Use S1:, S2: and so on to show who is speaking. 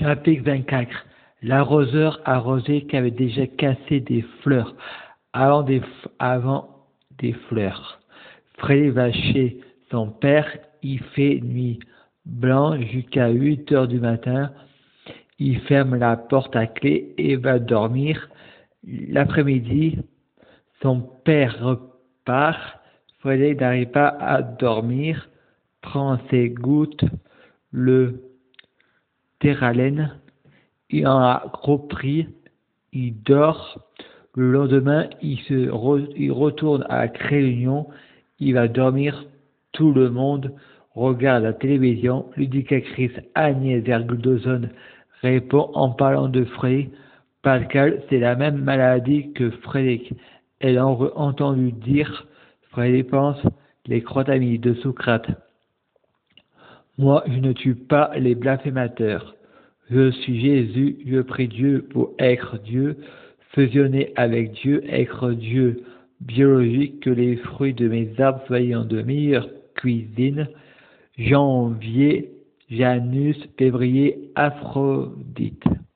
S1: Chapitre 24. L'arroseur arrosé qui avait déjà cassé des fleurs avant des fleurs. Frédé va chez son père, il fait nuit blanche jusqu'à 8 heures du matin. Il ferme la porte à clé et va dormir. L'après-midi, son père repart. Frédéric n'arrive pas à dormir, prend ses gouttes, le terralène, il en a repris, il dort. Le lendemain, il retourne à la réunion, il va dormir. Tout le monde regarde la télévision. L'éducatrice Agnès Vergoldozon répond en parlant de Frédéric. Pascal, c'est la même maladie que Frédéric. Elle a entendu dire, Frédéric pense, les crotamis de Socrate. Moi, je ne tue pas les blasphémateurs. Je suis Jésus, je prie Dieu pour être Dieu, fusionner avec Dieu, être Dieu biologique, que les fruits de mes arbres soient de meilleure cuisine. Janvier, Janus, février, Aphrodite.